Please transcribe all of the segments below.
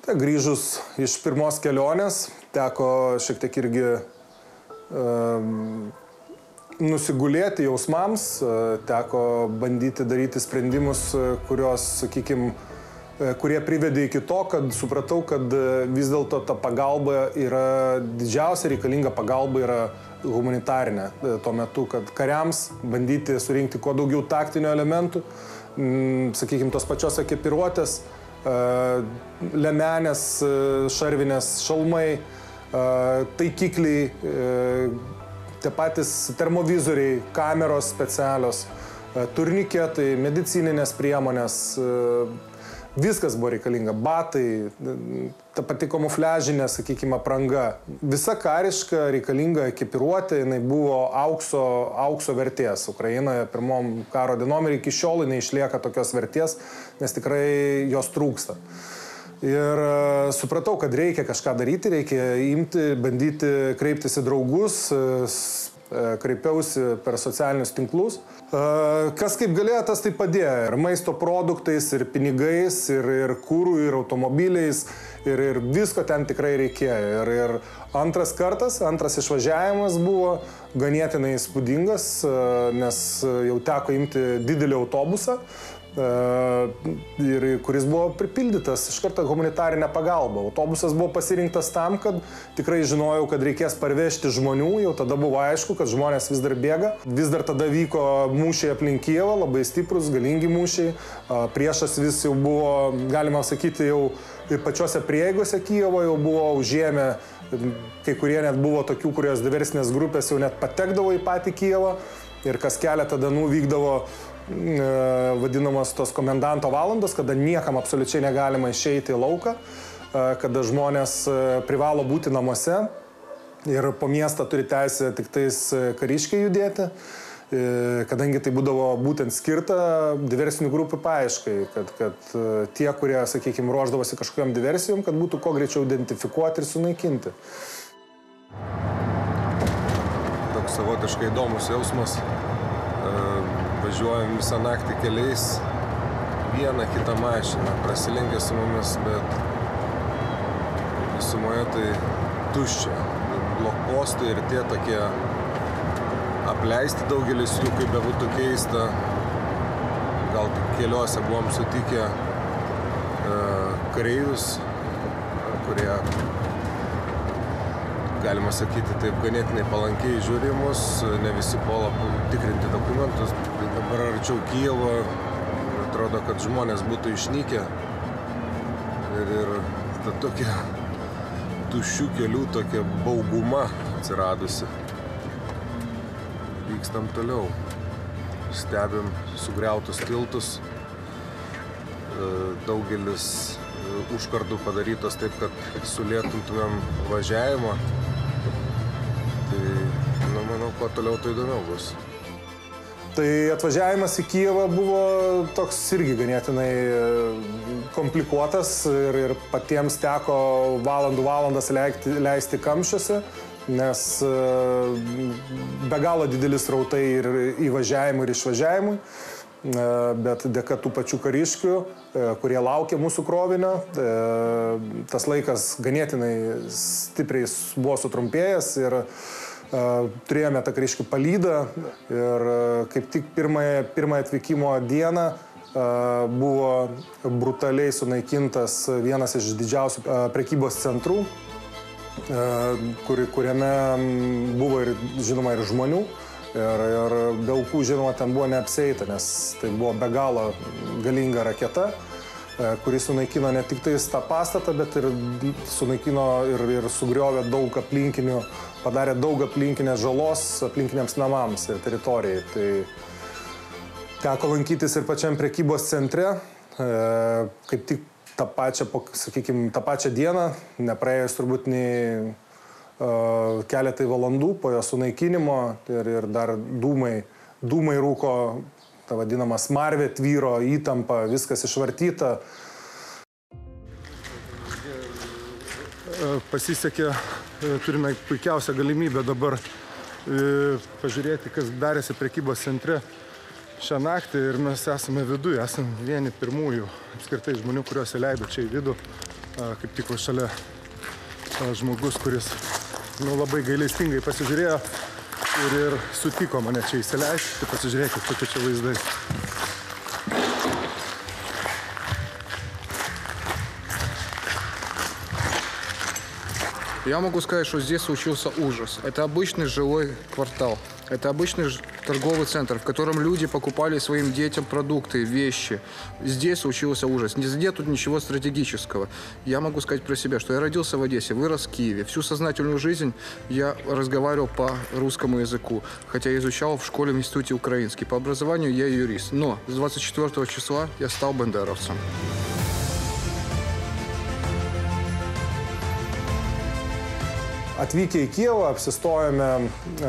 Tai grįžus iš pirmos kelionės, teko šiek tiek irgi nusigulėti jausmams, teko bandyti daryti sprendimus, kurios, sakykime, kurie privedė iki to, kad supratau, kad vis dėlto ta pagalba yra, didžiausia reikalinga pagalba yra humanitarinė. Tuo metu, kad kariams bandyti surinkti kuo daugiau taktinių elementų, sakykime, tos pačios ekipiruotės, lemenės, šarvinės, šalmai, taikikliai, tie patys termovizoriai, kameros specialios, turniketai, medicininės priemonės, viskas buvo reikalinga, batai, ta pati kamufliažinė, sakykime, apranga. Visa kariška reikalinga ekipiruotė, jinai buvo aukso vertės. Ukrainoje pirmom karo dienom ir iki šiol jinai išlieka tokios vertės, nes tikrai jos trūksta. Ir supratau, kad reikia kažką daryti, reikia imti, bandyti kreiptis į draugus, kreipiausi per socialinius tinklus. Kas kaip galėjo, tas tai padėjo. Ir maisto produktais, ir pinigais, ir kūrų, ir automobiliais, ir visko ten tikrai reikėjo. Ir antras išvažiavimas buvo ganėtinai įspūdingas, nes jau teko imti didelį autobusą, kuris buvo pripildytas iš karto humanitarinę pagalbą. Autobusas buvo pasirinktas tam, kad tikrai žinojau, kad reikės parvežti žmonių, jau tada buvo aišku, kad žmonės vis dar bėga. Vis dar tada vyko mūšiai aplink Kijevą, labai stiprus, galingi mūšiai. Priešas vis jau buvo, galima sakyti, jau ir pačiose prieigose Kijevo jau buvo užėmę, kai kurie net buvo tokių, kurios diversinės grupės jau net patekdavo į patį Kijevą ir kas keletą dienų vykdavo vadinamos tos komendanto valandos, kada niekam absoliučiai negalima išeiti į lauką, kada žmonės privalo būti namuose ir po miestą turi teisę tik tais kariškiai judėti, kadangi tai būdavo būtent skirta diversinių grupių paieškai, kad tie, kurie, sakykime, ruoždavosi kažkokiam diversijom, kad būtų kuo greičiau identifikuoti ir sunaikinti. Toks savotiškai įdomus jausmas. Važiuojam visą naktį keliais, vieną kitą mašiną, prasilenkia su mumis, bet visumoje tai tuščia. Blokpostai ir tie tokie apleisti daugelis jų, kaip bebūtų keista. Gal tik keliuose buvom sutikę kareivius, kurie, galima sakyti, taip ganėtinai palankiai žiūri mus, ne visi puola tikrinti dokumentus. Dabar arčiau Kijevo, atrodo, kad žmonės būtų išnykę ir ta tokia tuščių kelių, tokia bauguma atsiradusi. Vykstam toliau, stebim sugriautus tiltus, daugelis užkardų padarytos taip, kad sulėtintumėm važiavimą. Tai, manau, kuo toliau, tai įdomiau bus. Tai atvažiavimas į Kijevą buvo toks irgi ganėtinai komplikuotas ir patiems teko valandas leisti kamščiuose, nes be galo didelis rautai ir įvažiavimui ir išvažiavimui. Bet dėka tų pačių kariškių, kurie laukia mūsų krovinio, tas laikas ganėtinai stipriai buvo sutrumpėjęs ir turėjome tą kariškių palydą ir kaip tik pirmąją atvykimo dieną buvo brutaliai sunaikintas vienas iš didžiausių prekybos centrų, kuriame buvo ir, žinoma, ir žmonių. Ir be aukų, žinoma, ten buvo neapsieita, nes tai buvo be galo galinga raketa, kuri sunaikino ne tik tais tą pastatą, bet ir sunaikino ir sugriovė daug aplinkinių, padarė daug aplinkinės žalos aplinkiniams namams ir teritorijai. Tai teko lankytis ir pačiam prekybos centre, kaip tik tą pačią dieną, nepraėjus turbūt nei keletai valandų po jo sunaikinimo ir dar dūmai rūko, ta vadinama smarvė tvyro, įtampa, viskas išvartyta. Pasisekė, turime puikiausią galimybę dabar pažiūrėti, kas darėsi prekybos centre šią naktį ir mes esame viduje, esame vieni pirmųjų apskritai žmonių, kuriuos įleido čia į vidų. Kaip tik va šalia žmogus, kuris labai gailestingai pasižiūrėjo ir sutiko mane čia įsileisti. Tai pasižiūrėkit, kokie čia vaizdai. Я могу сказать, что здесь случился ужас. Это обычный жилой квартал. Это обычный торговый центр, в котором люди покупали своим детям продукты, вещи. Здесь случился ужас. Нет тут ничего стратегического. Я могу сказать про себя, что я родился в Одессе, вырос в Киеве. Всю сознательную жизнь я разговаривал по русскому языку, хотя я изучал в школе в институте украинский. По образованию я юрист. Но с 24 числа я стал бандеровцем. Atvykę į Kijevą apsistojome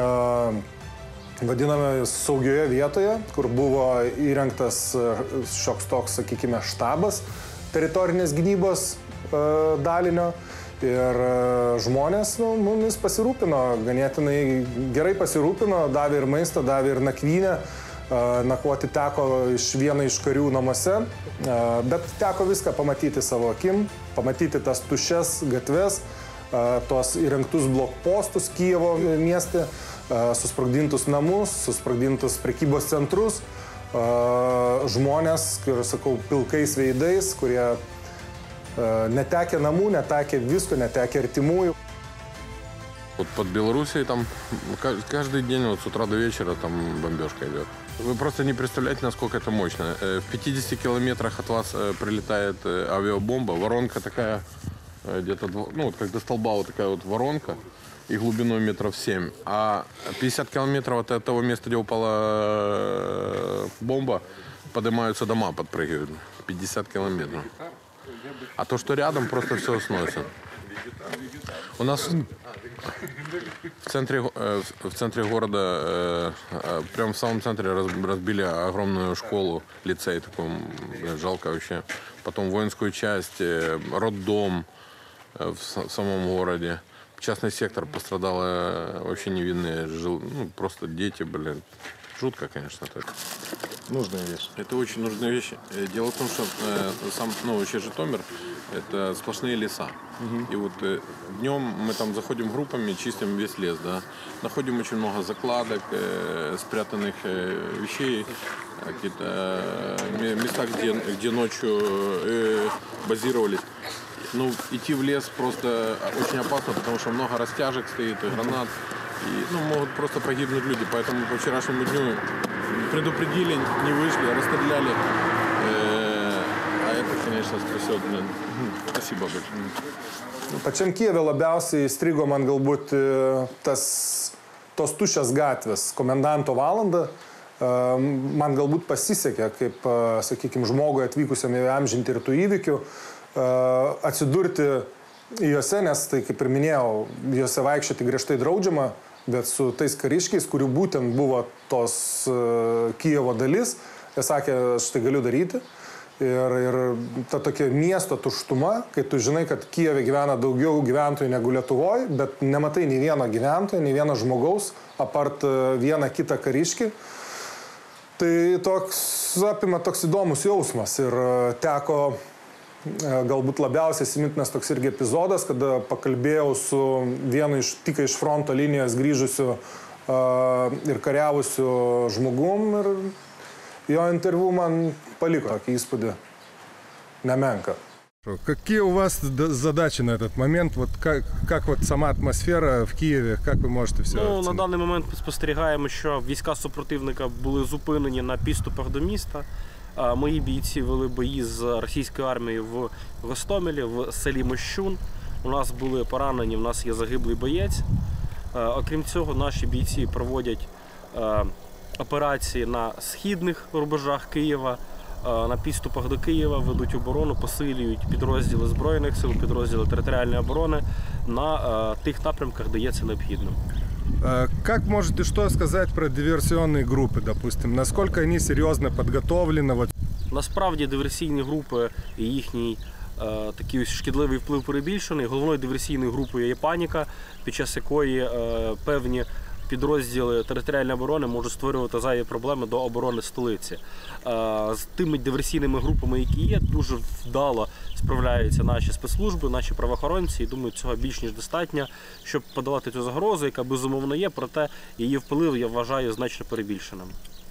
vadiname saugioje vietoje, kur buvo įrengtas šioks toks, sakykime, štabas teritorinės gynybos dalinio. Ir žmonės mumis pasirūpino, ganėtinai gerai pasirūpino, davė ir maistą, davė ir nakvynę. Nakvoti teko vieno iš karių namuose, bet teko viską pamatyti savo akim, pamatyti tas tuščias gatves, tos įrengtus blokpostus Kijevo mieste, susprogdintus namus, susprogdintus prekybos centrus, žmonės, kur, sakau, pilkais veidais, kurie netekę namų, netekę visko, неtekę artimųjų. Вот под Белоруссией там каждый день вот с утра до вечера там бомбежка идет. Вы просто не представляете, насколько это мощно. В 50 километрах от вас прилетает авиабомба, воронка такая, где-то, ну, вот как до столба вот такая вот воронка, и глубиной метров 7. А 50 километров от того места, где упала бомба, поднимаются дома, подпрыгивают. 50 километров. А то, что рядом, просто все сносит. У нас в центре города, прямо в самом центре разбили огромную школу, лицей такой, жалко вообще. Потом воинскую часть, роддом в самом городе. Частный сектор пострадало, вообще невинные, ну, просто дети, блин. Жутко, конечно, это. Нужная вещь. Это очень нужная вещь. Дело в том, что сам, ну, вообще Житомир – это сплошные леса. И вот днем мы там заходим группами, чистим весь лес, да. Находим очень много закладок, спрятанных вещей, какие-то места, где ночью базировались. Ну, идти в лес просто очень опасно, потому что много растяжек стоит, гранат. И, ну, могут просто погибнуть люди. Поэтому по вчерашнему дню предупредили, не вышли, расстреляли. А это, конечно, стрясет. Спасибо большое. Pačiam Kijeve labiausiai įstrigo man galbūt tos tuščias gatvės. Komendanto valandą man galbūt pasisekė, kaip, sakykime, žmogui atvykusiam įamžinti ir tų įvykių, atsidurti juose, nes tai, kaip ir minėjau, juose vaikščioti griežtai draudžiama, bet su tais kariškiais, kurių būtent buvo tos Kijevo dalis, jie sakė, aš tai galiu daryti. Ir ta tokia miesto tuštuma, kai tu žinai, kad Kijeve gyvena daugiau gyventojų negu Lietuvoje, bet nematai nei vieno gyventojo, nei vieno žmogaus, apart vieną kitą kariškį, tai apima toks įdomus jausmas. Ir teko galbūt labiausiai įsimintinas toks irgi epizodas, kada pakalbėjau su vienu tik iš fronto linijos grįžusiu ir kariavusiu žmogum, ir jo интервью man paliko tokį įspūdį неменко. Какие у вас задачи на этот момент? Вот как вот сама атмосфера в Києві? Як ви можете все оцінити? На даний момент спостерігаємо, що війська супротивника були зупинені на підступах до міста. Мої бійці вели бої з російською армією в Гостомелі, в селі Мощун. У нас були поранені, у нас є загиблий боєць. Окрім цього, наші бійці проводять операції на східних рубежах Києва, на підступах до Києва, ведуть оборону, посилюють підрозділи Збройних сил, підрозділи територіальної оборони на тих напрямках, де є це необхідно. Как можете что сказать про диверсионные группы, допустим? Насколько они серьезно подготовлены? Насправді диверсійні групи і їхній такий шкідливий вплив перебільшений. Головною диверсійною групою є паніка, під час якої певні підрозділи територіальної оборони можуть створювати зайві проблеми до оборони столиці. З тими диверсійними групами, які є, дуже вдало справляються наші спецслужби, наші правоохоронці. І думаю, цього більш ніж достатньо, щоб подолати цю загрозу, яка безумовно є, проте її вплив, я вважаю, значно перебільшеним.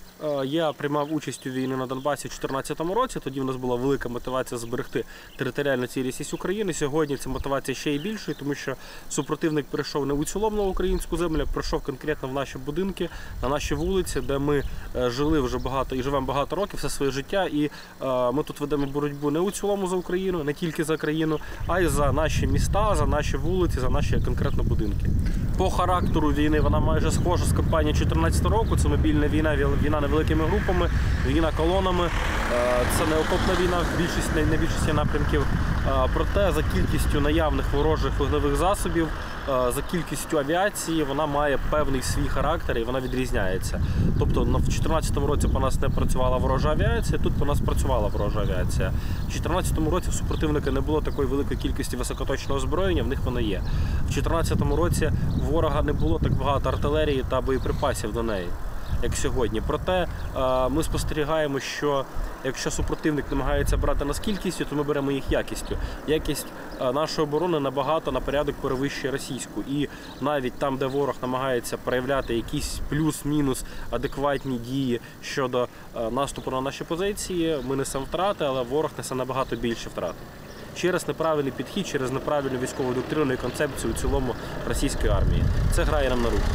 Я приймав участь у війні на Донбасі у 2014 році, тоді в нас була велика мотивація зберегти територіальну цілісність України. Сьогодні ця мотивація ще й більшою, тому що супротивник прийшов не у цілому на українську землю, а прийшов конкретно в наші будинки, на наші вулиці, де ми жили вже багато і живемо багато років, все своє життя. І ми тут ведемо боротьбу не у цілому за Україну, не тільки за країну, а й за наші міста, за наші вулиці, за наші конкретно будинки. По характеру війни вона майже схожа з кампанією 2014 року. Це мобільна війна, війна невеликими групами, війна колонами. Це не окопна війна на більшості напрямків. Проте за кількістю наявних ворожих вогневих засобів, за кількістю авіації вона має певний свій характер і вона відрізняється. Тобто в 2014 році по нас не працювала ворожа авіація, тут по нас працювала ворожа авіація. В 2014 році в супротивника не було такої великої кількості високоточного озброєння, в них воно є. В 2014 році у ворога не було так багато артилерії та боєприпасів до неї, як сьогодні. Проте ми спостерігаємо, що якщо супротивник намагається брати нас кількістю, то ми беремо їх якістю. Якість нашої оборони набагато на порядок перевищує російську. І навіть там, де ворог намагається проявляти якісь плюс-мінус адекватні дії щодо наступу на наші позиції, ми несемо втрати, але ворог несе набагато більше втрат. Через неправильний підхід, через неправильну військову доктрину і концепцію у цілому російської армії. Це грає нам на руку.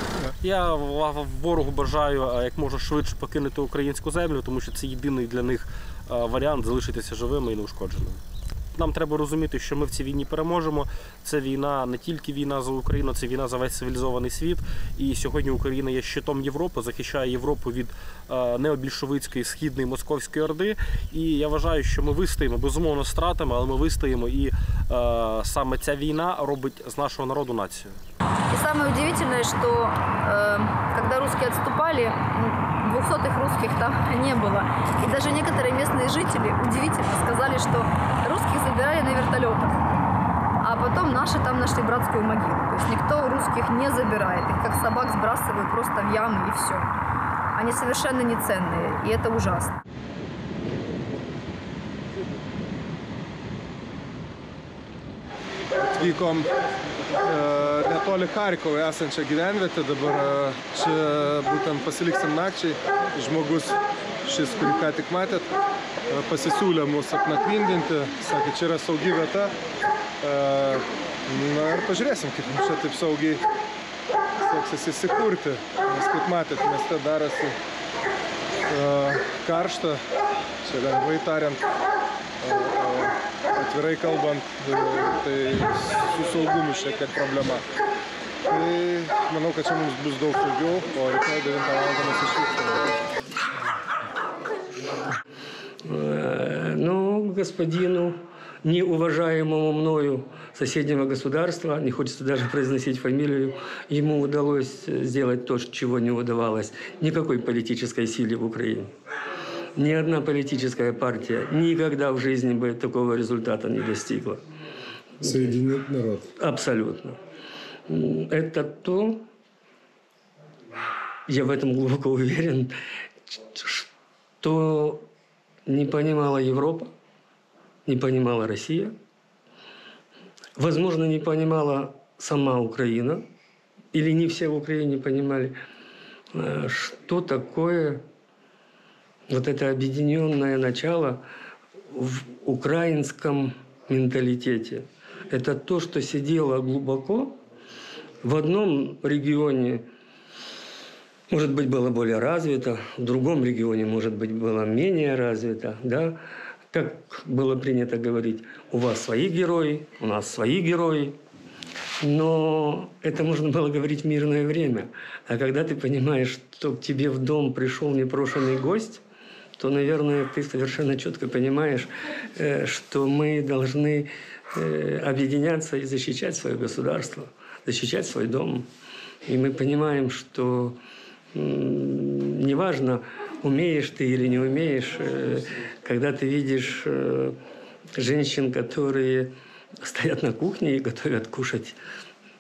Я ворогу бажаю як можна швидше покинути українську землю, тому що це єдиний для них варіант залишитися живими і неушкодженими. Нам треба розуміти, що ми в цій війні переможемо. Це війна не тільки війна за Україну, це війна за весь цивілізований світ. І сьогодні Україна є щитом Європи, захищає Європу від необільшовицької, східної, московської орди. І я вважаю, що ми вистоїмо, безумовно, з втратами, але ми вистоїмо. І саме ця війна робить з нашого народу націю. И самое удивительное, что когда русские отступали, 200-х русских там не было. И даже некоторые местные жители удивительно сказали, что русских забирали на вертолетах. А потом наши там нашли братскую могилу. То есть никто русских не забирает. Их как собак сбрасывают просто в ямы и все. Они совершенно не ценные. И это ужасно. Atvykom netoli Charkovo esančią gyvenvietę, dabar čia būtent pasiliksim nakčiai. Žmogus, šis, kurį ką tik matėt, pasisiūlė mūsų apnakvindinti, sakė, čia yra saugi vieta. Na ir pažiūrėsim, kaip mums čia taip saugiai seksis įsikurti. Nes kaip matėt, mieste darosi karšta, čia lengvai tariant. Atvirai kalbant, tai su saugumu šiek tiek problema. Tai manau, kad čia mums bus daug saugiau, o rytoj 9 val. Mes išvyksime. Ну, господину, неуважаемому мною соседнего государства, не хочется даже произносить фамилию, ему удалось сделать то, чего не удавалось никакой политической силе в Украине. Ни одна политическая партия никогда в жизни бы такого результата не достигла. Соединить народ. Абсолютно. Это то, я в этом глубоко уверен, что не понимала Европа, не понимала Россия, возможно, не понимала сама Украина, или не все в Украине понимали, что такое вот это объединенное начало в украинском менталитете. Это то, что сидело глубоко. В одном регионе, может быть, было более развито, в другом регионе, может быть, было менее развито. Да? Как было принято говорить, у вас свои герои, у нас свои герои. Но это можно было говорить в мирное время. А когда ты понимаешь, что к тебе в дом пришел непрошенный гость, то, наверное, ты совершенно четко понимаешь, что мы должны объединяться и защищать свое государство, защищать свой дом. И мы понимаем, что неважно, умеешь ты или не умеешь, когда ты видишь женщин, которые стоят на кухне и готовят кушать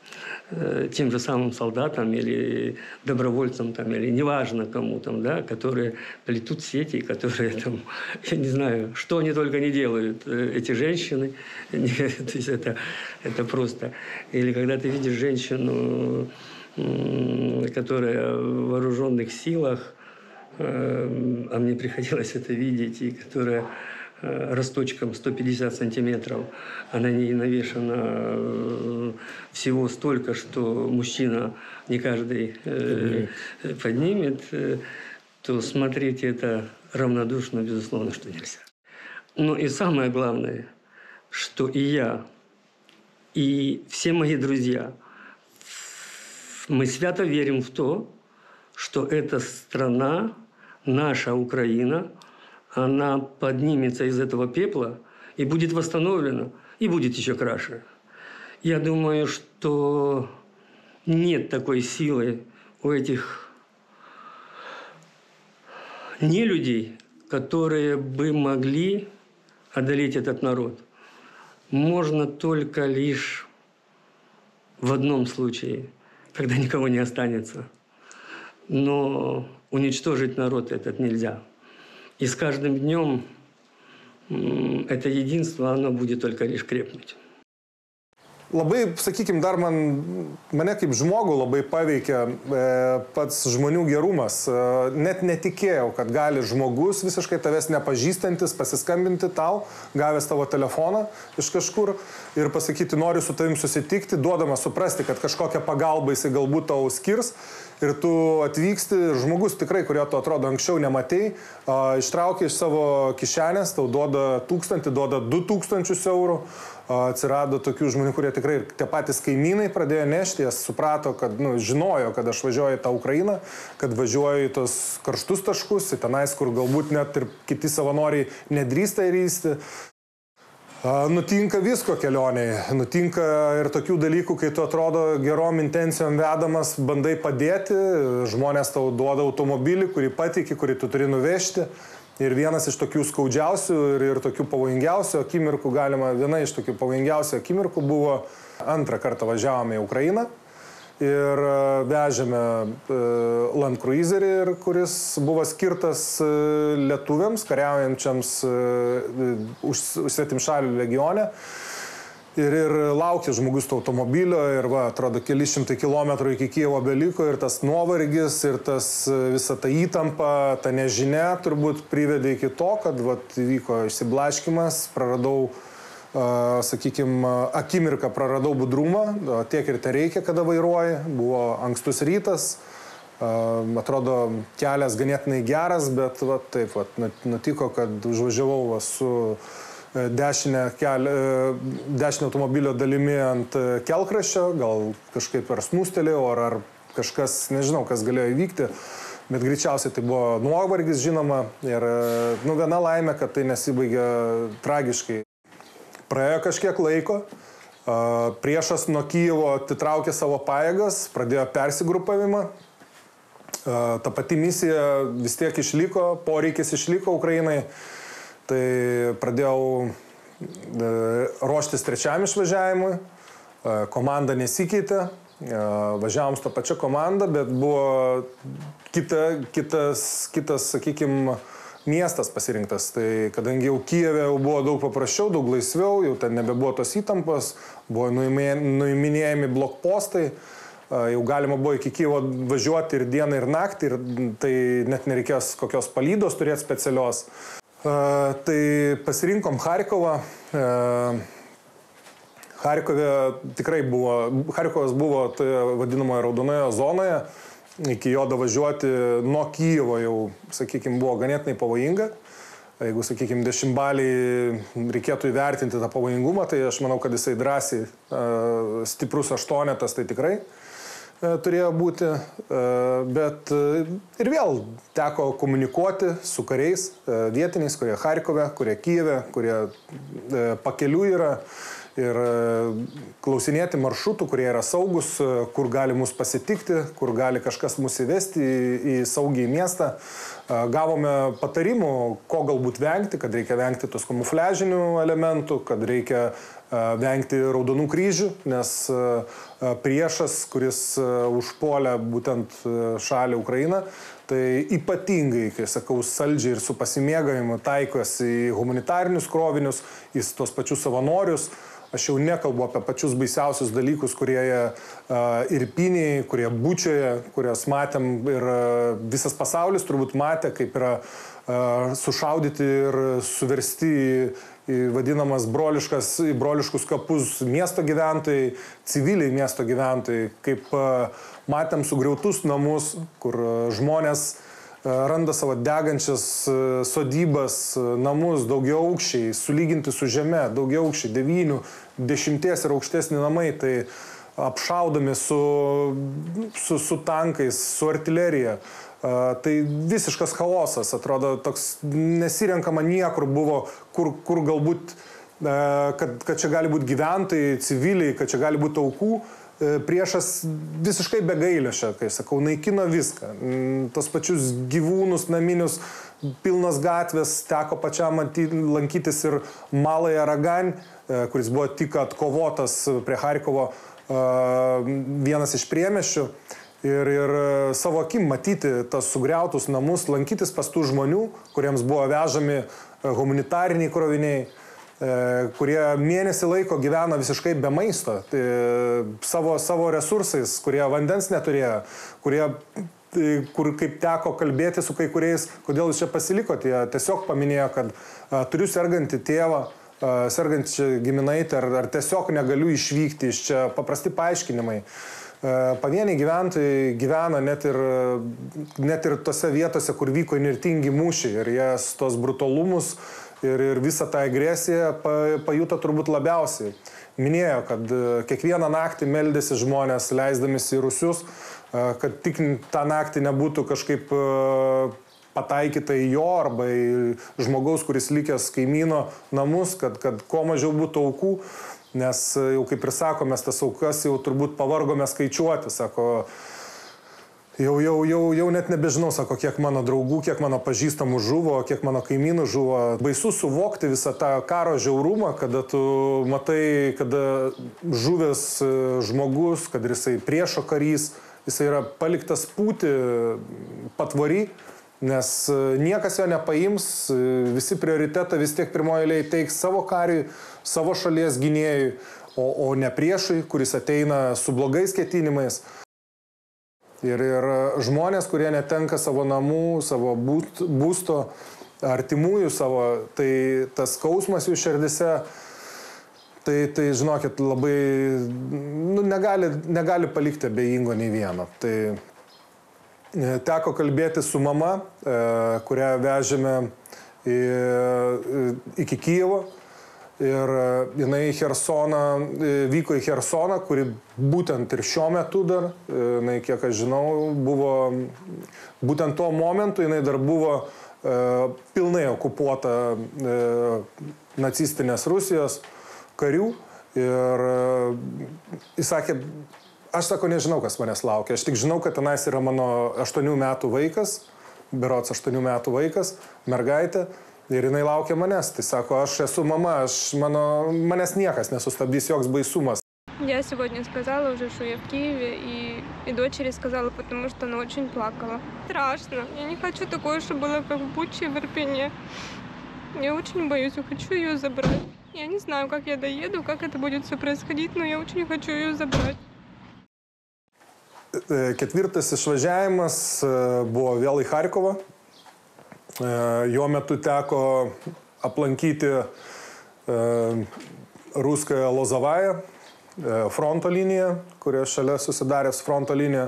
тем же самым солдатам или добровольцам, там, или неважно кому, там, да, которые плетут сети, которые, там, я не знаю, что они только не делают, эти женщины. То есть это просто... Или когда ты видишь женщину, которая в вооруженных силах, а мне приходилось это видеть, и которая росточком 150 сантиметров, а на ней навешано всего столько, что мужчина не каждый поднимет, то смотреть это равнодушно, безусловно, что нельзя. Но и самое главное, что и я, и все мои друзья, мы свято верим в то, что эта страна, наша Украина, она поднимется из этого пепла и будет восстановлена, и будет еще краше. Я думаю, что нет такой силы у этих нелюдей, которые бы могли одолеть этот народ. Можно только лишь в одном случае, когда никого не останется. Но уничтожить народ этот нельзя. И с каждым днем это единство, оно будет только лишь крепнуть. Labai, sakykime, dar mane kaip žmogų labai paveikia pats žmonių gerumas. Net netikėjau, kad gali žmogus visiškai tavęs nepažįstantis pasiskambinti tau, gavęs tavo telefoną iš kažkur ir pasakyti, noriu su tavim susitikti, duodamas suprasti, kad kažkokią pagalbą jisai galbūt tau skirs. Ir tu atvyksti, žmogus tikrai, kurio tu atrodo anksčiau nematei, ištraukia iš savo kišenės, tau duoda 1000, duoda 2000 eurų. Atsirado tokių žmonių, kurie tikrai ir tie patys kaimynai pradėjo nešti, jie suprato, kad, žinojo, kad aš važiuoju į tą Ukrainą, kad važiuoju į tos karštus taškus, į tenais, kur galbūt net ir kiti savanoriai nedrįsta įrysti. Nutinka visko kelionėje, nutinka ir tokių dalykų, kai tu atrodo gerom intencijom vedamas, bandai padėti, žmonės tau duoda automobilį, kurį patiki, kurį tu turi nuvežti. Ir vienas iš tokių skaudžiausių ir tokių pavojingiausių akimirkų viena iš tokių pavojingiausių akimirkų buvo antrą kartą važiavome į Ukrainą ir vežėme Land Cruiserį, kuris buvo skirtas lietuviams, kariaujančiams svetimšalių legione. Ir laukė žmogus to automobilio ir atrodo, keli šimtai kilometrų iki Kijevo beliko ir tas nuovargis ir visa ta įtampa, ta nežinia turbūt privedė iki to, kad įvyko išsiblaškimas, praradau, sakykime, akimirką praradau budrumą, tiek ir te reikia, kada vairuoji, buvo ankstus rytas, atrodo, kelias ganėtinai geras, bet taip nutiko, kad užvažiavau su dešinė automobilio dalimi ant kelkraščio, gal kažkaip ar snūstelėjau, ar kažkas, nežinau, kas galėjo įvykti, bet greičiausiai tai buvo nuovargis, žinoma, ir viena laimė, kad tai nesibaigė tragiškai. Praėjo kažkiek laiko, priešas nuo Kijevo atitraukė savo pajėgas, pradėjo persigrupavimą, ta pati misija vis tiek išliko, poreikis išliko Ukrainai. Tai pradėjau ruoštis trečiam išvažiavimui, komanda nesikeitė, važiavom su tą pačią komandą, bet buvo kitas, sakykime, miestas pasirinktas. Tai kadangi jau Kijeve jau buvo daug paprasčiau, daug laisviau, jau ten nebebuvo tos įtampos, buvo nuiminėjami blokpostai, jau galima buvo iki Kijevo važiuoti ir dieną, ir naktį, ir tai net nereikės kokios palydos turėti specialios. Tai pasirinkom Charkovą. Charkovas buvo toje vadinamoje raudonoje zonoje. Iki jo davažiuoti nuo Kijevo jau, sakykime, buvo ganėtinai pavojinga. Jeigu, sakykime, 10 baliai reikėtų įvertinti tą pavojingumą, tai aš manau, kad jisai drąsiai stiprus 8, tai tikrai turėjo būti, bet ir vėl teko komunikuoti su kariais vietiniais, kurie Charkove, kurie Kijeve, kurie pakelių yra ir klausinėti maršrutų, kurie yra saugus, kur gali mus pasitikti, kur gali kažkas mus įvesti į saugį miestą. Gavome patarimų, ko galbūt vengti, kad reikia vengti tos kamufliažinių elementų, kad reikia vengti raudonų kryžių, nes priešas, kuris užpuolė būtent šalį Ukrainą, tai ypatingai, kai sakau, saldžiai ir su pasimėgavimu taikosi į humanitarinius krovinius, į tos pačius savanorius. Aš jau nekalbu apie pačius baisiausius dalykus, kurie Irpinėje, kurie Bučioje, kurios matėm ir visas pasaulis turbūt matė, kaip yra sušaudyti ir suversti į vadinamas broliškus kapus miesto gyventojai, civiliai miesto gyventojai, kaip matėm sugriautus namus, kur žmonės randa savo degančias sodybas, namus, daugiaaukščiai, sulyginti su žeme, daugiaaukščiai, 9, 10 ir aukštesni namai, tai apšaudomi su tankais, su artilerija. Tai visiškas chaosas, atrodo, toks nesirenkama niekur buvo, kur galbūt, kad čia gali būti gyventojai, civiliai, kad čia gali būti aukų. Priešas visiškai be gailesčio, kai sakau, naikino viską. Tos pačius gyvūnus, naminius, pilnas gatvės, teko pačiam lankytis ir Maląją Ragan, kuris buvo tik atkovotas prie Charkovo vienas iš priemiesčių. Ir savo akim matyti tas sugriautus namus, lankytis pas tų žmonių, kuriems buvo vežami humanitariniai kroviniai, kurie mėnesį laiko gyvena visiškai be maisto, savo resursais, kurie vandens neturėjo, kur kaip teko kalbėti su kai kuriais, kodėl jūs čia pasilikote, jie tiesiog paminėjo, kad turiu sergantį tėvą, sergantį giminaitį, ar tiesiog negaliu išvykti iš čia, paprasti paaiškinimai. Pavieniai gyventojai gyvena net ir tose vietose, kur vyko įnirtingi mūšiai ir jie tos brutalumus ir visą tą agresiją pajuto turbūt labiausiai. Minėjo, kad kiekvieną naktį meldėsi žmonės, leisdamisi į Rusius, kad tik tą naktį nebūtų kažkaip pataikyta į jo arba į žmogaus, kuris likęs kaimyno namus, kad kuo mažiau būtų aukų, nes jau kaip ir sako, mes tas aukas jau turbūt pavargome skaičiuoti, sako, jau net nebežinau, sako, kiek mano draugų, kiek mano pažįstamų žuvo, kiek mano kaimynų žuvo. Baisu suvokti visą tą karo žiaurumą, kada tu matai, kada žuvęs žmogus, kad jisai priešo karys, jisai yra paliktas pūti patvory, nes niekas jo nepaims, visi prioritetą vis tiek pirmoje eilėje teiks savo kariui, savo šalies gynėjui, o ne priešui, kuris ateina su blogais ketinimais. Ir žmonės, kurie netenka savo namų, savo būsto, artimųjų savo, tai tas skausmas jų širdise, tai žinokit, labai negali palikti abejingo nei vieno. Tai teko kalbėti su mama, kurią vežėme iki Kijevo. Ir jinai vyko į Chersoną, kuri būtent ir šiuo metu dar, kiek aš žinau, buvo būtent tuo momentu, jinai dar buvo pilnai okupuota nacistinės Rusijos karių. Ir jis sakė, aš sako, nežinau, kas manęs laukia. Aš tik žinau, kad tenais yra mano 8 metų vaikas, berods 8 metų vaikas, mergaitė. Ir jinai laukia manęs. Tai sako, aš esu мама, манес niekas неsustabдys, joks baisumas. Я сегодня сказала уже, что я в Киеве, и дочери сказала, потому что она очень плакала. Страшно. Я не хочу такое, что было как в Буче, в Ирпене. Я очень боюсь, я хочу ее забрать. Я не знаю, как я доеду, как это будет все происходить, но я очень хочу ее забрать. Ketvirtas išvažiavimas buvo vėl į Charkovą. Jo metu teko aplankyti Ruskąją Lozavają, fronto liniją, kurie šalia susidaręs fronto liniją.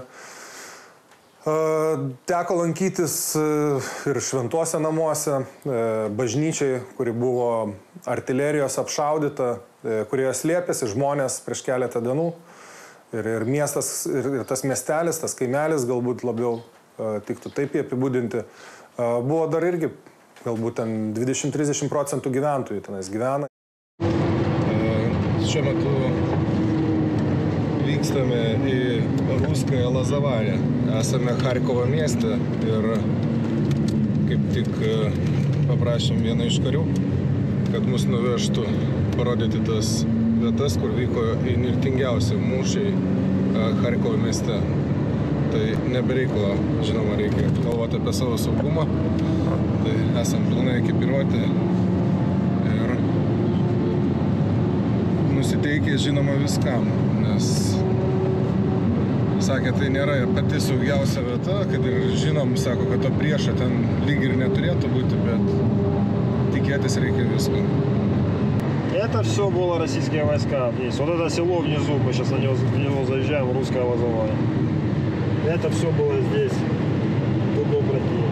Teko lankytis ir šventuose namuose, bažnyčiai, kuri buvo artilerijos apšaudyta, kurioje slėpėsi žmonės prieš keletą dienų. Ir miestas, ir tas miestelis, tas kaimelis galbūt labiau tiktų taip jį apibūdinti. Buvo dar irgi galbūt 20-30% gyventojų tenais gyvena. Šiuo metu vykstame į Ruskąją Lozavają. Esame Charkovo mieste ir kaip tik paprašėm vieną iš karių, kad mus nuvežtų parodyti tas vietas, kur vyko įnirtingiausi mūšiai Charkovo mieste. Tai nebereikalo, žinoma, reikia galvoti apie savo saugumą. Tai esam pilnai ekipiruoti ir nusiteikę, žinoma, viskam, nes sakė, tai nėra pati saugiausia vieta, kad ir žinom, sako, kad to priešo ten lyg ir neturėtų būti, bet tikėtis reikia visko. Это все было российские войска. Здесь. Вот это село внизу, мы сейчас на него заезжаем, русское лозовое. Это все было здесь. Тут был противник.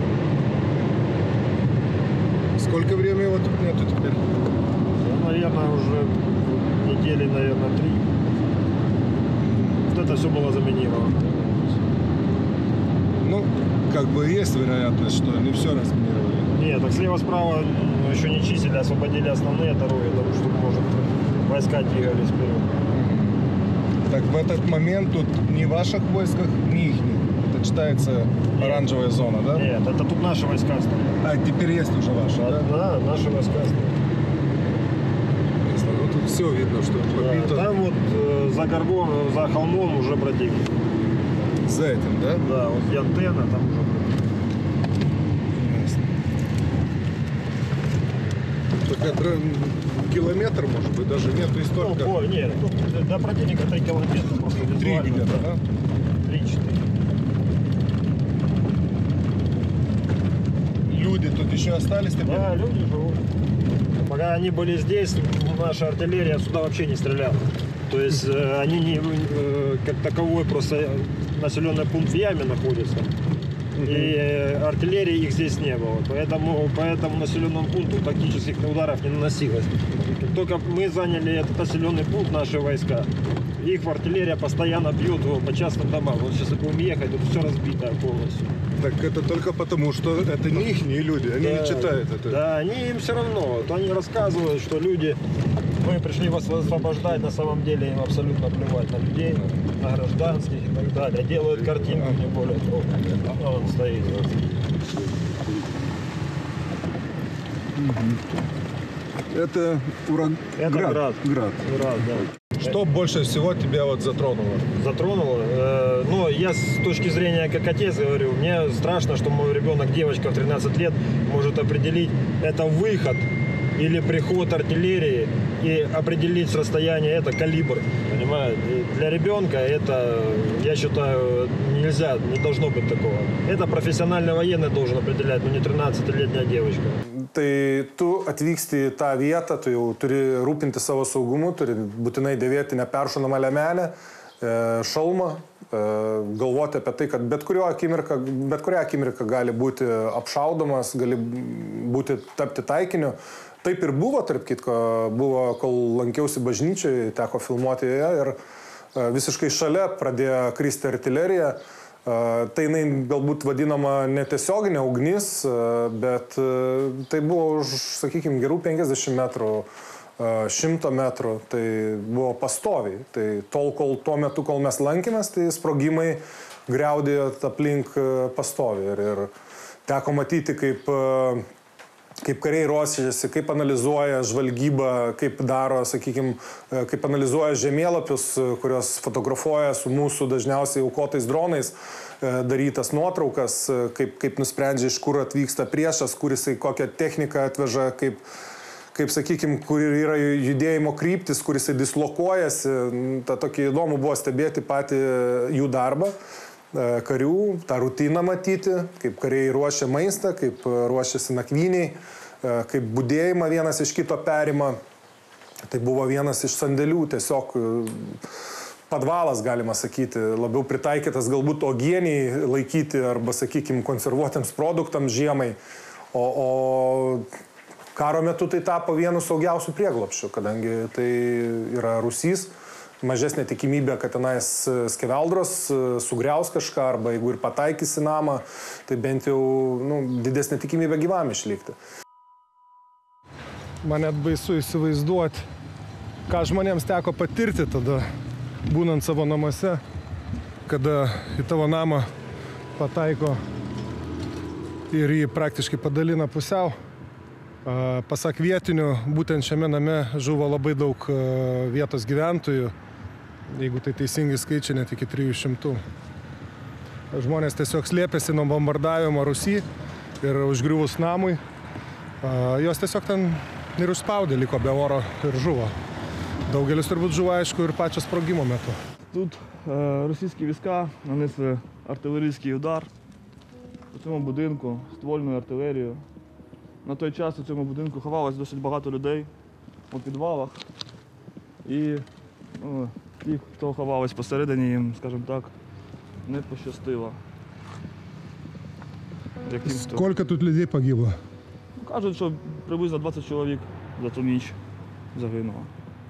Сколько времени его тут нету теперь? Наверное, уже недели, 3. Вот это все было заменировано. Ну, как бы есть вероятность, что не все разминировали. Нет, так слева-справа еще не чистили, освободили основные дороги, потому что, может, войска двигались вперед. Так в этот момент тут ни в ваших войсках, ни их. Это считается оранжевая зона, да? Нет, это тут наши войска стоят. А теперь есть уже ваши, да? Да, наши войска стоят. Ну, тут все видно, что побито. Да, там вот за горбом, за холмом уже противник. За этим, да? Да, вот Янтена, там уже противник. Ясно. Только километр, может быть, даже нету и столько. Ну, нет, до противника 3 километра. Просто 3 где-то, да? 3-4. Люди тут еще остались теперь? Да, люди живут. Пока они были здесь, наша артиллерия сюда вообще не стреляла. То есть они не, как таковой, просто населенный пункт в яме находится. И артиллерии их здесь не было. Поэтому по этому населенному пункту тактических ударов не наносилось. Только мы заняли этот населенный пункт, наши войска. Их артиллерия постоянно бьет по частным домам. Вот сейчас будем ехать, тут все разбито полностью. Так это только потому, что это не их люди, они да, не читают это. Да, они им все равно. Вот они рассказывают, что люди, мы пришли вас освобождать, на самом деле им абсолютно плевать на людей, на гражданских и так далее. Делают картинку, не более того. А он стоит. Вот. Это Это град. Град, да. Что больше всего тебя вот затронуло? Затронуло? Ну, я с точки зрения как отец говорю, мне страшно, что мой ребенок, девочка в 13 лет, может определить, это выход или приход артиллерии, и определить с расстояния это калибр, понимаете? И для ребенка это, я считаю, нельзя, не должно быть такого. Это профессиональный военный должен определять, но не 13-летняя девочка. Tai tu atvyksti į tą vietą, tu jau turi rūpinti savo saugumu, turi būtinai dėvėti neperšaunamą liemenę, šalmą, galvoti apie tai, kad bet kurią akimirką gali būti apšaudomas, gali tapti taikiniu. Taip ir buvo, tarp kitko, buvo, kol lankiausi bažnyčioje, teko filmuoti joje ir visiškai šalia pradėjo kristi artilerija. Tai jinai galbūt vadinama netiesioginė ugnis, bet tai buvo už, sakykime, gerų 50 metrų, 100 metrų, tai buvo pastoviai. Tai tuo metu, kol mes lankėmės, tai sprogimai griaudėjo aplink pastoviai. Ir teko matyti, kaip kariai ruošiasi, kaip analizuoja žvalgybą, kaip daro, sakykime, kaip analizuoja žemėlapius, kurios fotografuoja su mūsų dažniausiai aukotais dronais darytas nuotraukas, kaip nusprendžia, iš kur atvyksta priešas, kur jisai kokią techniką atveža, kaip sakykime, kur yra judėjimo kryptis, kur jisai dislokuojasi. Ta tokia įdomu buvo stebėti patį jų darbą. Karių, tą rutiną matyti, kaip kariai ruošia maistą, kaip ruošiasi nakvyniai, kaip budėjimą vienas iš kito perima. Tai buvo vienas iš sandėlių, tiesiog padvalas, galima sakyti, labiau pritaikytas galbūt uogieniai laikyti arba, sakykime, konservuotiems produktams žiemai. O karo metu tai tapo vienu saugiausių prieglobsčių, kadangi tai yra rūsys. Mažesnė tikimybė, kad tenais skeveldros sugriaus kažką, arba jeigu ir pataikysi namą, tai bent jau didesnė tikimybė gyvam išlikti. Man net baisu įsivaizduoti, ką žmonėms teko patirti tada, būnant savo namuose, kada į tavo namą pataiko ir jį praktiškai padalina pusiau. Pasak vietinių, būtent šiame name žuvo labai daug vietos gyventojų, jeigu tai teisingi skaičiai, net iki 300. Žmonės tiesiog slėpėsi nuo bombardavimo Rūsy ir užgriuvus namui. Jos tiesiog ten ir užspaudė, liko be oro ir žuvo. Daugelis turbūt žuvo, aišku, ir pačio sprogimo metu. Тут російські війська нанесли артилерійський удар по цьому будинку ствольною артилерією. На той час у цьому будинку ховалось досить багато людей у підвалах. І ті, хто ховались посередині, їм, скажімо так, не пощастило. Скільки тут людей погибло? Кажуть, що приблизно 20 чоловік за ту ніч загинуло.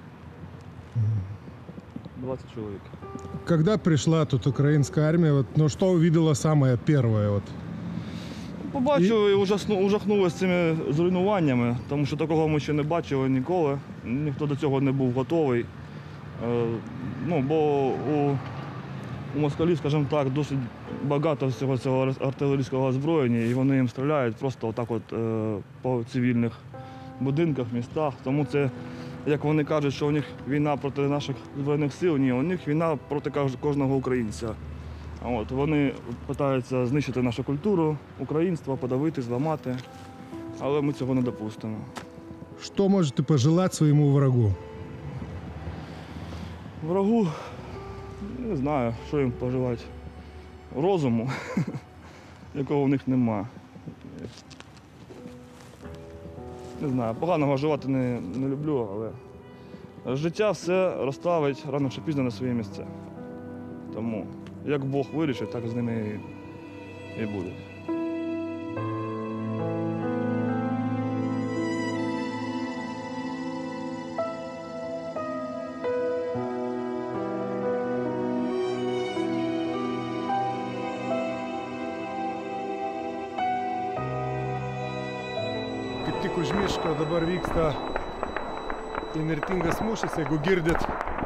20 человек. Когда пришла тут украинская армия, что увидела самое первое? Побачили і ужахнулися цими зруйнуваннями, тому що такого ми ще не бачили ніколи. Ніхто до цього не був готовий. Бо у москалів, скажімо так, досить багато всього цього артилерійського озброєння, і вони їм стріляють просто отак по цивільних будинках, містах. Тому це, як вони кажуть, що у них війна проти наших Збройних сил, ні, у них війна проти кожного українця. Вони намагаються знищити нашу культуру, українство, подавити, зламати, але ми цього не допустимо. Що можете пожелати своєму врагу? Врагу? Не знаю, що їм пожелати. Розуму, якого в них нема. Не знаю, поганого жувати не люблю, але життя все розставить рано чи пізно на свої місця. Тому як Бог вирішить, так з ними і буде. Kaip tik už miško dabar vyksta įnirtingas mūšis, jeigu girdit,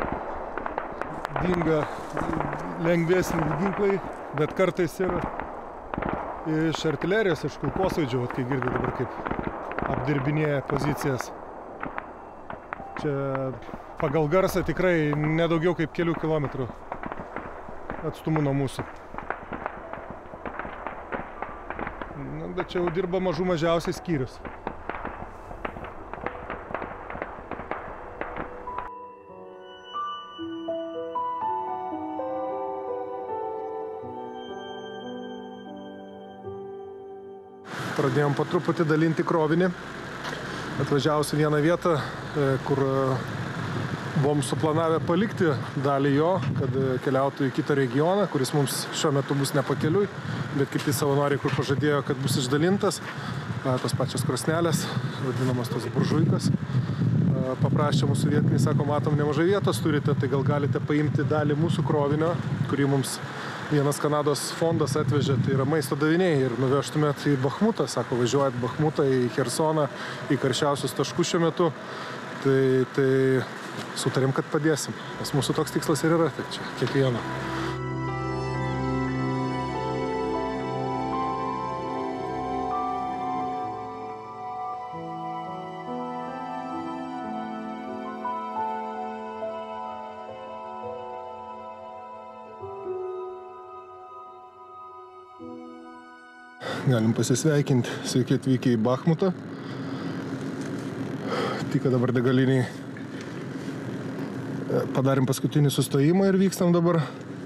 dinga lengvesni ginklai, bet kartais ir iš artilerijos, iš kulkosvaidžių, kai girdit dabar kaip apdirbinėja pozicijas. Čia pagal garsą tikrai nedaugiau kaip kelių kilometrų atstumu nuo mūsų. Bet čia jau dirba mažų mažiausiai skyrius. Pradėjom po truputį dalinti krovinį. Atvažiavus į vieną vietą, kur buvom suplanavę palikti dalį jo, kad keliautų į kitą regioną, kuris mums šiuo metu bus nepakeliui, bet kiti savanoriai, kur pažadėjo, kad bus išdalintas, tos pačios krosnelės, vadinamos tos buržuikas. Paprašė mūsų vietiniai, sako, matom, nemažai vietos turite, tai gal galite paimti dalį mūsų krovinio, kurį mums vienas Kanados fondas atvežė, tai yra maisto daviniai, ir nuvežtumėt į Bachmutą, sako, važiuojat Bachmutą, į Chersoną, į karščiausius taškus šiuo metu, tai sutarėm, kad padėsim, nes mūsų toks tikslas ir yra, tai čia kiekvieno. Galim pasisveikinti, sveiki atvykę į Bachmutą. Tik dabar degaliniai padarėm paskutinį sustojimą ir vykstam dabar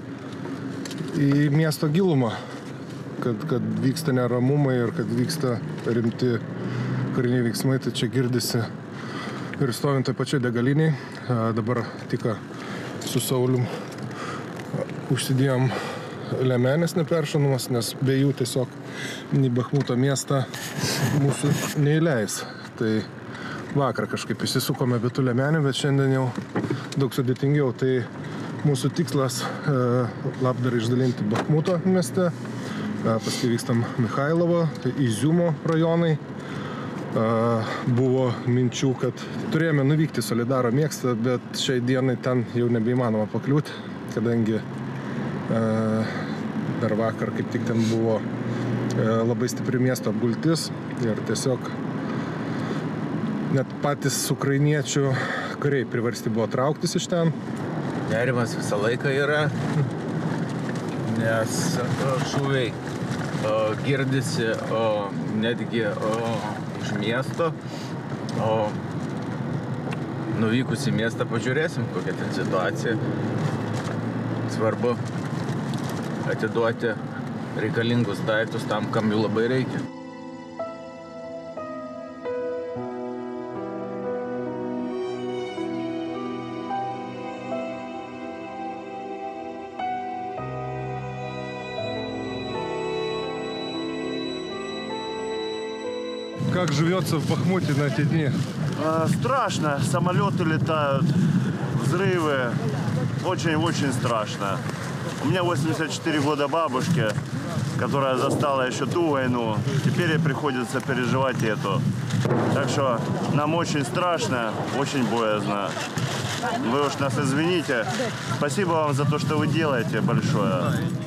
į miesto gilumą, kad vyksta neramumai ir kad vyksta rimti kariniai veiksmai, tai čia girdisi ir stovint toj pačioj degaliniai. Dabar tik su Saulium užsidėjom liemenės neperšonamas, nes be jų tiesiog į Bachmuto miestą mūsų neįleis. Tai vakar kažkaip įsisukome be tų liemenių, bet šiandien jau daug sudėtingiau. Tai mūsų tikslas labdarai išdalinti Bachmuto mieste, paskui vykstam Mikhailovo, tai Iziumo rajonai. Buvo minčių, kad turėjome nuvykti Solidaro miestą, bet šiai dienai ten jau nebeįmanoma pakliūti, kadangi dar vakar kaip tik ten buvo labai stipri miesto apgultis ir tiesiog Net patys ukrainiečių kariai priversti buvo trauktis iš ten. Nerimas visą laiką yra, nes šūviai girdisi netgi iš miesto. Nuvykus į miestą pažiūrėsim, kokia ten situacija. Svarbu atiduoti reikalingus daiktus tam, kam jų labai reikia. Как живется в Бахмуте на эти дни? Страшно. Самолеты летают, взрывы. Очень-очень страшно. У меня 84 года бабушки, которая застала еще ту войну. Теперь ей приходится переживать эту. Так что нам очень страшно, очень боязно. Вы уж нас извините. Спасибо вам за то, что вы делаете большое.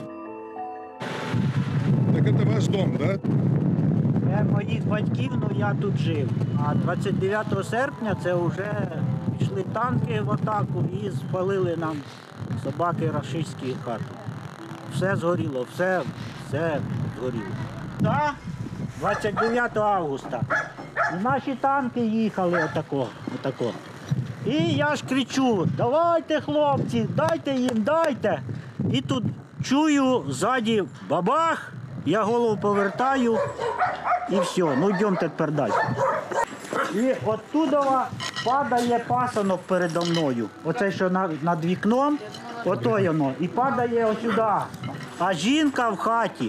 Так это ваш дом, да? Моїх батьків, я тут жив. А 29 серпня це вже пішли танки в атаку і спалили нам собаки рашистські хату. Все згоріло, все згоріло. Так, 29 августа. І наші танки їхали отако. І я ж кричу: давайте, хлопці, дайте їм, дайте. І тут чую ззаді бабах, я голову повертаю. І все, йдемо тепер далі. І оттуда падає пасанок передо мною. Оце, що над вікном, ото воно. І падає ось сюди. А жінка в хаті.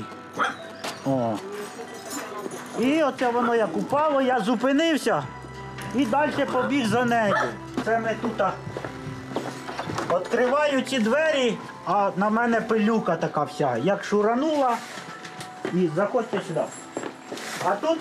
І оце воно як упало, я зупинився і далі побіг за нею. Це ми тут відкриваю ці двері, а на мене пилюка така вся. Як шуранула, і заходьте сюди. А тут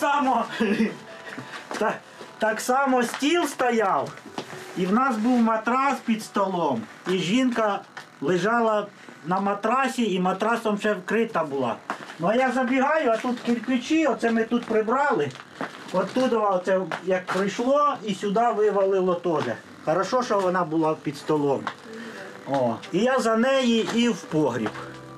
так само стіл стояв, і в нас був матрас під столом, і жінка лежала на матрасі, і матрасом ще вкрита була. Ну а я забігаю, а тут кирпичі, оце ми тут прибрали, оттуда оце як прийшло і сюди вивалило теж. Хорошо, що вона була під столом. І я за неї і в погріб.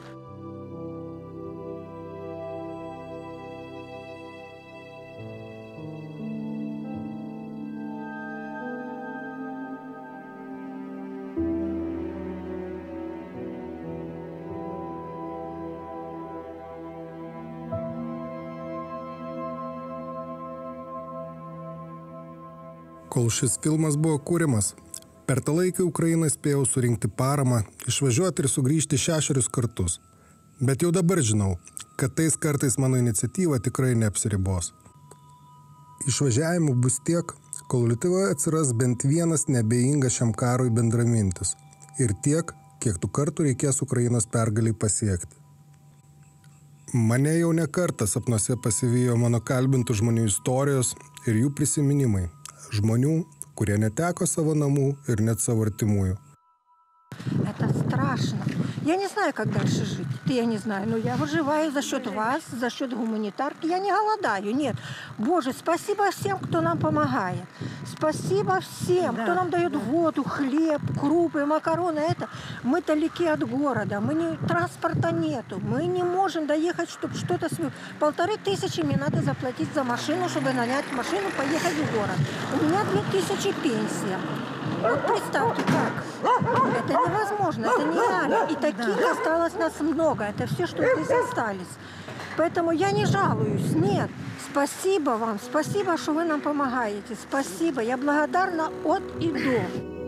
Kol šis filmas buvo kūrimas, per tą laiką Ukraina spėjo surinkti paramą, išvažiuoti ir sugrįžti 6 kartus. Bet jau dabar žinau, kad tais kartais mano iniciatyva tikrai neapsiribos. Išvažiavimų bus tiek, kol Lietuvoje atsiras bent vienas neabejingas šiam karui bendramintis. Ir tiek, kiek tų kartų reikės Ukrainos pergaliai pasiekti. Mane jau ne kartą sapnuose pasivijo mano kalbintų žmonių istorijos ir jų prisiminimai. Žmonių, kurie neteko savo namų ir net savo artimųjų. Это страшно. Я не знаю, как дальше жить. Я не знаю, но я выживаю за счет вас, за счет гуманитарки. Я не голодаю, нет. Боже, спасибо всем, кто нам помогает. Спасибо всем, кто нам дает воду, хлеб, крупы, макароны. Мы далеки от города, транспорта нету. Мы не можем доехать, чтобы что-то... 1500 мне надо заплатить за машину, чтобы нанять машину, поехать в город. У меня 2000 пенсия. Вот представьте, как. Это невозможно, это нереально. И таких осталось нас много. Это все, что здесь остались. Поэтому я не жалуюсь, нет. Спасибо вам, спасибо, что вы нам помогаете. Спасибо, я благодарна от и до.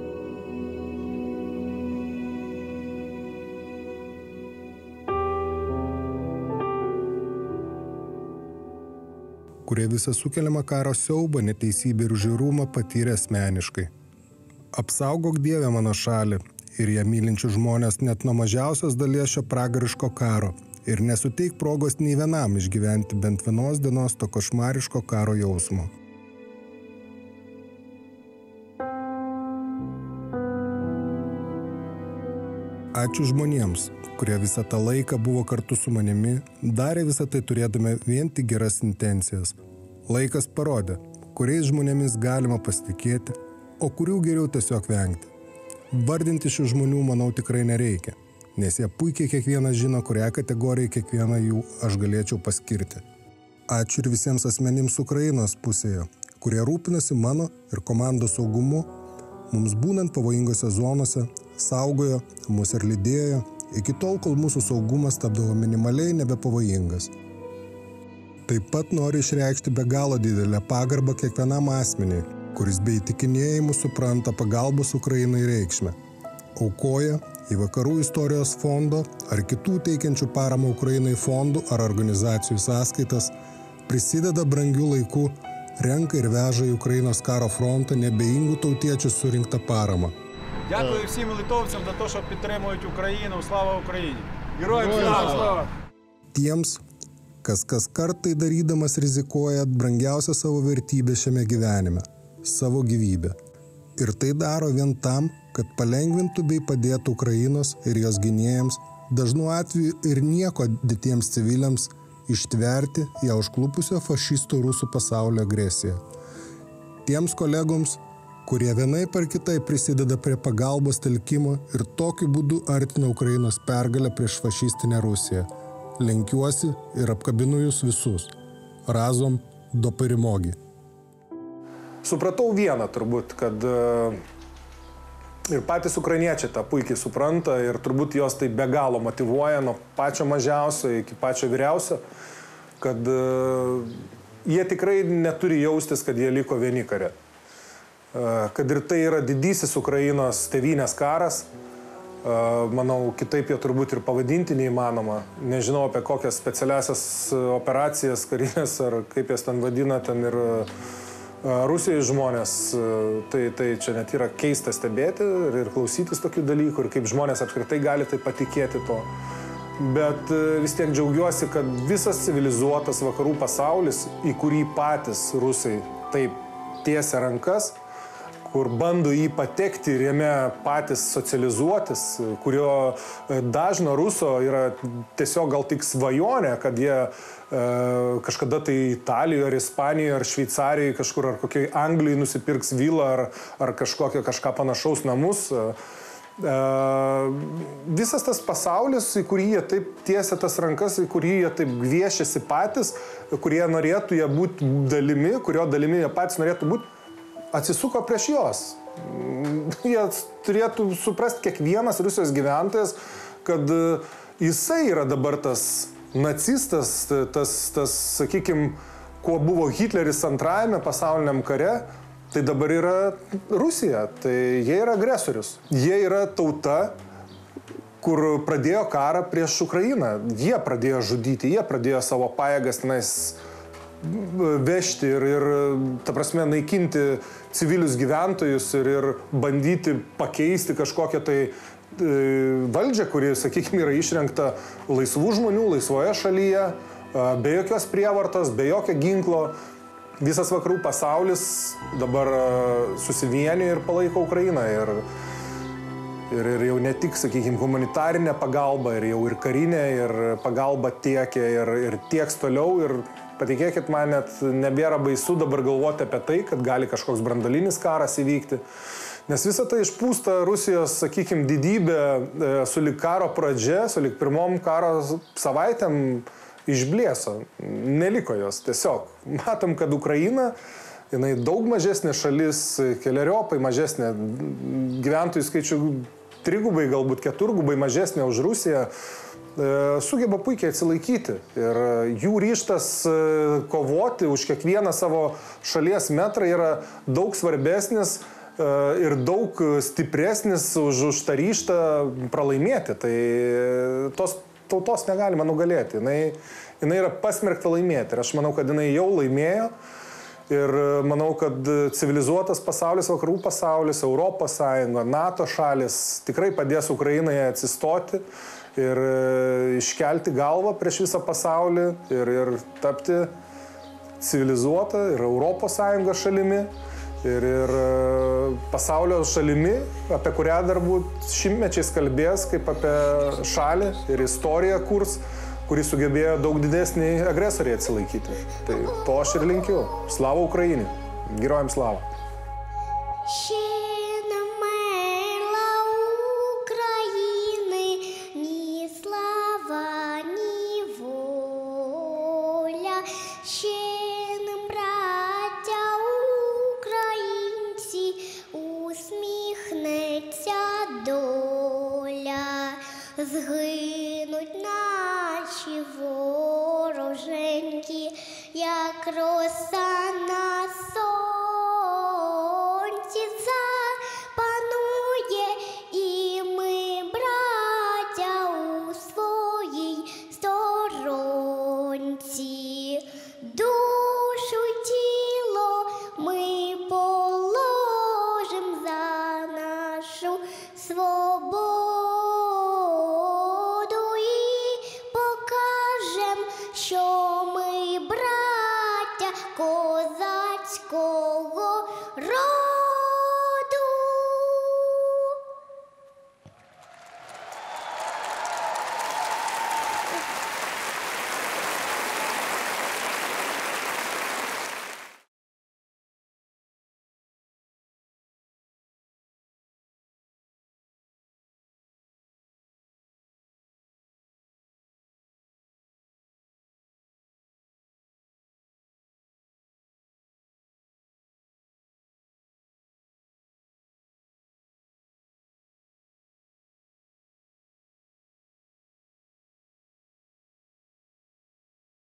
Kurie visą sukeliamą karo siaubą, neteisybę ir žiaurumą patyrė asmeniškai. Apsaugok Dieve mano šalį ir ją mylinčių žmonės net nuo mažiausios dalies šio pragariško karo ir nesuteik progos nei vienam išgyventi bent vienos dienos to košmariško karo jausmo. Ačiū žmonėms, kurie visą tą laiką buvo kartu su manimi, darė visą tai turėdami vien tik geras intencijas. Laikas parodė, kuriais žmonėmis galima pasitikėti, o kurių geriau tiesiog vengti. Vardinti šių žmonių, manau, tikrai nereikia, nes jie puikiai kiekvienas žino, kurią kategoriją kiekvieną jų aš galėčiau paskirti. Ačiū ir visiems asmenims Ukrainos pusėje, kurie rūpinasi mano ir komandos saugumu, mums būnant pavojingose zonose, saugojo, mus ir lydėjo, iki tol, kol mūsų saugumas tapdavo minimaliai nebepavojingas. Taip pat noriu išreikšti be galo didelę pagarbą kiekvienam asmeniui, kuris be įtikinėjimų supranta pagalbos Ukrainai reikšmę. Aukoja į Vakarų istorijos fondo ar kitų teikiančių paramą Ukrainai fondų ar organizacijų sąskaitas, prisideda brangių laikų, renka ir veža į Ukrainos karo frontą neabejingų tautiečių surinktą paramą. Дякую всім литовцям за те, що підтримують Україну. Слава Україні! Героям слава! Tiems, kas kartai darydamas rizikuoja brangiausią savo vertybę šiame gyvenime – savo gyvybę. Ir tai daro vien tam, kad palengvintų bei padėtų Ukrainos ir jos gynėjams, dažnu atveju ir nieko dėtiems civiliams, ištverti ją užklupusio fašistų rusų pasaulio agresiją. Tiems kolegoms, kurie vienaip ar kitaip prisideda prie pagalbos telkimo ir tokiu būdu artina Ukrainos pergalę prieš fašistinę Rusiją. Lenkiuosi ir apkabinu jūs visus. Razom do perimogi. Supratau vieną turbūt, kad ir patys ukrainiečiai tą puikiai supranta ir turbūt jos tai be galo motyvuoja nuo pačio mažiausio iki pačio vyriausio, kad jie tikrai neturi jaustis, kad jie liko vieni kare. Kad ir tai yra didysis Ukrainos tėvynės karas, manau, kitaip jo turbūt ir pavadinti neįmanoma. Nežinau apie kokias specialiasias operacijas karinės ar kaip jas ten vadina, ten ir Rusijos žmonės. Tai čia net yra keista stebėti ir klausytis tokių dalykų ir kaip žmonės apskritai gali tai patikėti to. Bet vis tiek džiaugiuosi, kad visas civilizuotas vakarų pasaulis, į kurį patys rusai taip tiesia rankas, kur bando jį patekti ir jame patys socializuotis, kurio dažno ruso yra tiesiog gal tik svajonė, kad jie kažkada tai Italijoje, ar Ispanijoje, ar Šveicarijoje, kažkur ar kokiai Anglijai nusipirks vilą ar kažką panašaus namus. Visas tas pasaulis, į kurį jie taip tiesia tas rankas, į kurį jie taip gviešiasi patys, kurie norėtų jie būti dalimi, kurio dalimi jie patys norėtų būti, atsisuko prieš jos. Jie turėtų suprasti kiekvienas Rusijos gyventojas, kad jisai yra dabar tas nacistas, tas sakykime, kuo buvo Hitleris antrajame pasauliniam kare, tai dabar yra Rusija, tai jie yra agresorius. Jie yra tauta, kur pradėjo karą prieš Ukrainą. Jie pradėjo žudyti, jie pradėjo savo pajėgas tenais vežti ir ta prasme, naikinti civilius gyventojus ir bandyti pakeisti kažkokią tai valdžią, kuri, sakykime, yra išrenkta laisvų žmonių, laisvoje šalyje, be jokios prievartos, be jokio ginklo. Visas vakarų pasaulis dabar susivienija ir palaiko Ukrainą. Ir jau ne tik, sakykime, humanitarinė pagalba, ir jau ir karinė, ir pagalba tiekia, ir tieks toliau. Ir patikėkit, man net nebėra baisu dabar galvoti apie tai, kad gali kažkoks brandolinis karas įvykti. Nes visą tai išpūsta Rusijos, sakykime, didybė sulig karo pradžia, sulig pirmom karo savaitėm išblėso. Neliko jos tiesiog. Matom, kad Ukraina, jinai daug mažesnė šalis, keleriopai mažesnė, gyventojų skaičių trigubai, galbūt keturgubai mažesnė už Rusiją, sugeba puikiai atsilaikyti. Ir jų ryžtas kovoti už kiekvieną savo šalies metrą yra daug svarbesnis ir daug stipresnis už tą ryžtą pralaimėti. Tai tos tautos negalima nugalėti. Jinai yra pasmerkta laimėti. Ir aš manau, kad jinai jau laimėjo. Ir manau, kad civilizuotas pasaulis, vakarų pasaulis, Europos Sąjunga, NATO šalis tikrai padės Ukrainai atsistoti ir iškelti galvą prieš visą pasaulį ir tapti civilizuotą ir Europos Sąjungos šalimi ir pasaulio šalimi, apie kurią dar būt šimtmečiais kalbės, kaip apie šalį ir istoriją kurs, kuri sugebėjo daug didesnį agresoriai atsilaikyti. Tai to aš ir linkiu. Slava Ukrainai! Героям слава! Ще не вмерла України ні слава, ні воля. Ще не, браття українці, усміхнеться доля. Згинуть наші вороженьки, як роса